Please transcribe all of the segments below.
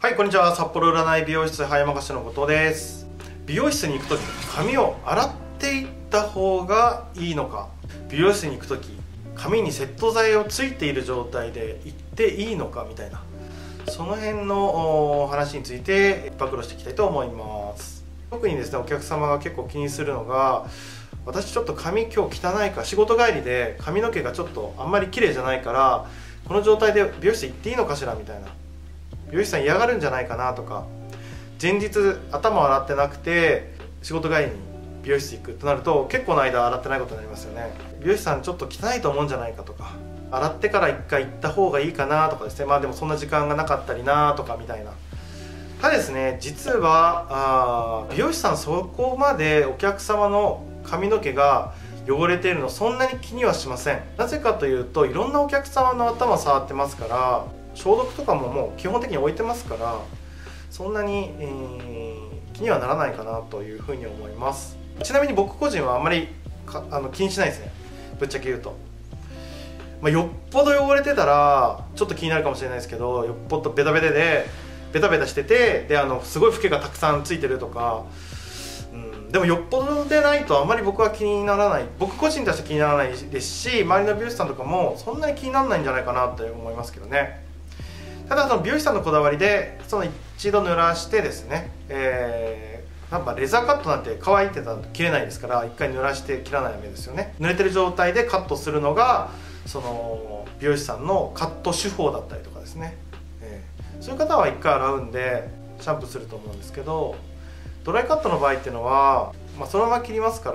はい、こんにちは。札幌占い美容室葉山貸の後藤です。美容室に行くとき、髪を洗っていった方がいいのか、美容室に行くとき髪にセット剤をついている状態で行っていいのかみたいな、その辺の話について暴露していきたいと思います。特にですね、お客様が結構気にするのが、私ちょっと髪今日汚いか、仕事帰りで髪の毛がちょっとあんまり綺麗じゃないから、この状態で美容室行っていいのかしらみたいな、美容師さん嫌がるんじゃないかなとか、前日頭洗ってなくて仕事帰りに美容室行くとなると結構の間洗ってないことになりますよね。美容師さんちょっと汚いと思うんじゃないかとか、洗ってから1回行った方がいいかなとかですね、でもそんな時間がなかったりなとかみたいな。ただですね、実は美容師さんそこまでお客様の髪の毛が汚れているのそんなに気にはしません。なぜかというと、いろんなお客様の頭触ってますから、消毒とかももう基本的に置いてますから、そんなに、気にはならないかなというふうに思います。ちなみに僕個人はあんまり気にしないですね、ぶっちゃけ言うと。よっぽど汚れてたらちょっと気になるかもしれないですけど、よっぽどベタベタでベタベタしてて、すごいフケがたくさんついてるとか、でもよっぽどでないとあんまり僕は気にならない、僕個人として気にならないですし、周りの美容師さんとかもそんなに気にならないんじゃないかなと思いますけどね。ただその美容師さんのこだわりで、その一度濡らしてですね、レザーカットなんて乾いてたら切れないですから、一回濡らして切らないとダメですよね。濡れてる状態でカットするのがその美容師さんのカット手法だったりとかですね、そういう方は一回洗うんでシャンプーすると思うんですけど、ドライカットの場合っていうのは、そのまま切りますから、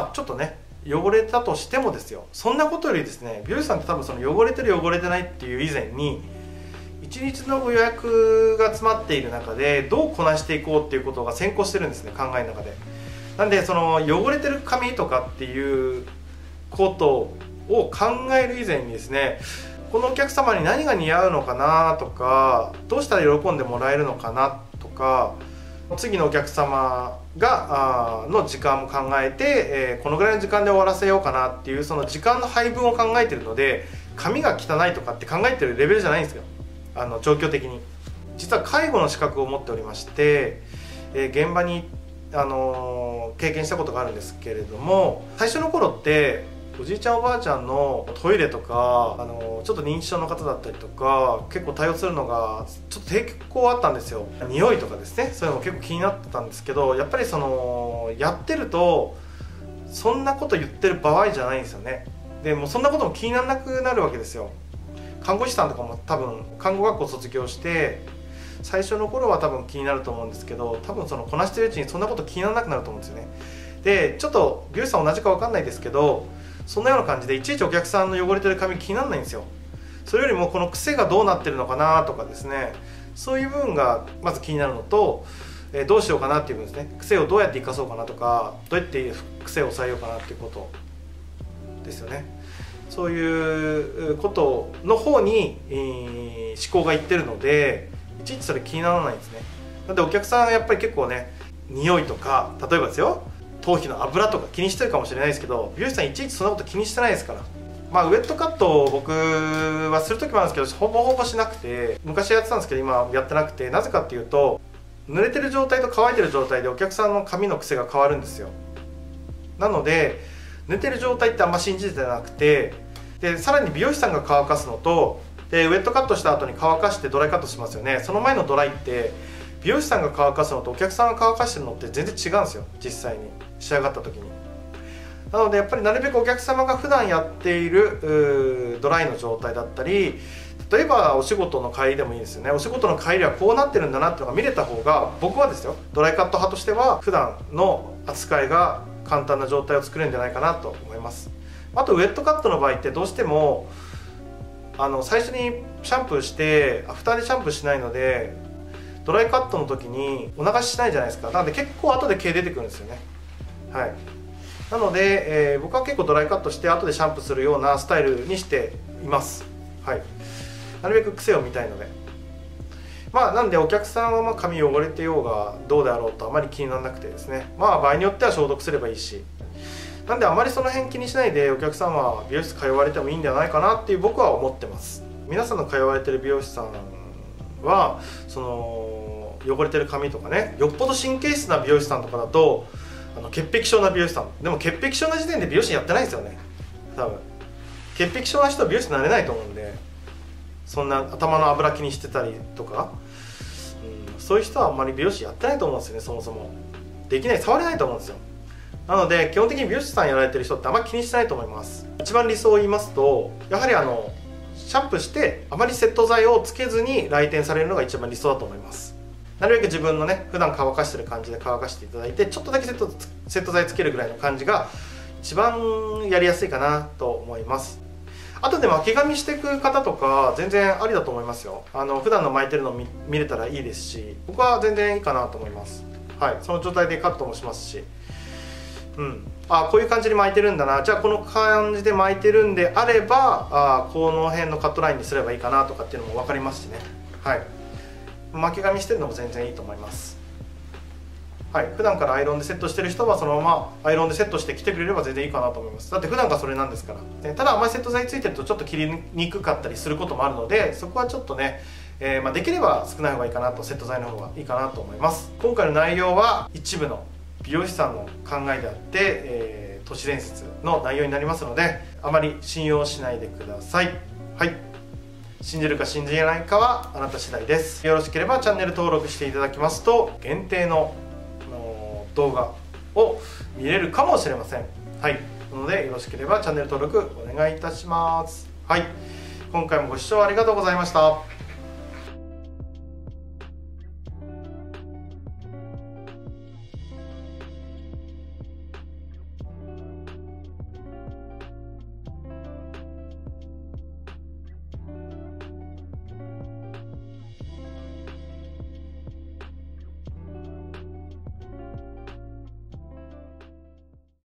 ちょっとね汚れたとしてもですよ、そんなことよりですね、美容師さんって多分その汚れてる汚れてないっていう以前に、一日の予約が詰まっている中でどうこなしていこうっていうことが先行してるんですね、考えの中で。なんでその汚れてる髪とかっていうことを考える以前にですね、このお客様に何が似合うのかなとか、どうしたら喜んでもらえるのかなとか、次のお客様がの時間も考えて、このぐらいの時間で終わらせようかなっていう、その時間の配分を考えてるので、髪が汚いとかって考えてるレベルじゃないんですよ、状況的に。実は介護の資格を持っておりまして、現場に、経験したことがあるんですけれども、最初の頃っておじいちゃんおばあちゃんのトイレとか、ちょっと認知症の方だったりとか結構対応するのがちょっと抵抗あったんですよ。匂いとかですね、そういうのも結構気になってたんですけど、やっぱりやってるとそんなこと言ってる場合じゃないんですよね。でもうそんなことも気にならなくなるわけですよ。看護師さんとかも多分看護学校卒業して最初の頃は多分気になると思うんですけど、多分こなしてるうちにそんなこと気にならなくなると思うんですよね。でちょっと美容師さん同じか分かんないですけど、そんなような感じでいちいちお客さんの汚れてる髪気にならないんですよ。それよりもこの癖がどうなってるのかなとかですね、そういう部分がまず気になるのと、どうしようかなっていう部分ですね。癖をどうやって生かそうかなとか、どうやって癖を抑えようかなっていうことですよね。そういうことの方に、思考がいってるので、いちいちそれ気にならないんですね。なんでお客さんはやっぱり結構ね、匂いとか、例えばですよ、頭皮の油とか気にしてるかもしれないですけど、美容師さんいちいちそんなこと気にしてないですから。ウェットカットを僕はする時もあるんですけど、ほぼほぼしなくて、昔やってたんですけど今やってなくて、なぜかっていうと、濡れてる状態と乾いてる状態でお客さんの髪の癖が変わるんですよ。なので濡れてる状態ってあんま信じてなくて、でさらに美容師さんが乾かすのと、でウェットカットした後に乾かしてドライカットしますよね。その前のドライって美容師さんが乾かすのとお客さんが乾かしてるのって全然違うんですよ、実際に仕上がった時に。なのでやっぱりなるべくお客様が普段やっているドライの状態だったり、例えばお仕事の帰りでもいいですよね。お仕事の帰りはこうなってるんだなっていうのが見れた方が、僕はですよ、ドライカット派としては普段の扱いが簡単な状態を作れるんじゃないかなと思います。あとウェットカットの場合ってどうしても最初にシャンプーしてアフターでシャンプーしないので、ドライカットの時にお流ししないじゃないですか。なので結構後で毛出てくるんですよね。はい。なので、僕は結構ドライカットして後でシャンプーするようなスタイルにしています。はい。なるべく癖を見たいので。なんでお客さんは髪汚れてようがどうであろうとあまり気にならなくてですね、場合によっては消毒すればいいし、なんであまりその辺気にしないでお客さんは美容室通われてもいいんじゃないかなっていう僕は思ってます。皆さんの通われてる美容師さんはその汚れてる髪とかね、よっぽど神経質な美容師さんとかだと潔癖症な美容師さんでも潔癖症な時点で美容師やってないですよね多分。潔癖症な人は美容師になれないと思うんで、そんな頭の油気にしてたりとか、そういう人はあんまり美容師やってないと思うんですよね。そもそもできない、触れないと思うんですよ。なので基本的に美容師さんやられてる人ってあんまり気にしないと思います。一番理想を言いますと、やはりシャンプーしてあまりセット剤をつけずに来店されるのが一番理想だと思います。なるべく自分のね普段乾かしてる感じで乾かしていただいて、ちょっとだけセット剤つけるぐらいの感じが一番やりやすいかなと思います。あとで巻き髪していく方とか全然ありだと思いますよ。普段の巻いてるのを見れたらいいですし、僕は全然いいかなと思います。はい、その状態でカットもしますし、こういう感じで巻いてるんだな、じゃあこの感じで巻いてるんであればこの辺のカットラインにすればいいかなとかっていうのも分かりますしね。はい、巻き髪してるのも全然いいと思います。はい、普段からアイロンでセットしてる人はそのままアイロンでセットしてきてくれれば全然いいかなと思います。だって普段がそれなんですから、ただあんまりセット剤ついてるとちょっと切りにくかったりすることもあるので、そこはちょっとね、できれば少ない方がいいかなと、セット剤の方がいいかなと思います。今回の内容は一部の美容師さんの考えであって、都市伝説の内容になりますので、あまり信用しないでください。はい、信じるか信じないかはあなた次第です。よろしければチャンネル登録していただきますと限定の動画を見れるかもしれません。はい、なのでよろしければチャンネル登録お願いいたします。はい、今回もご視聴ありがとうございました。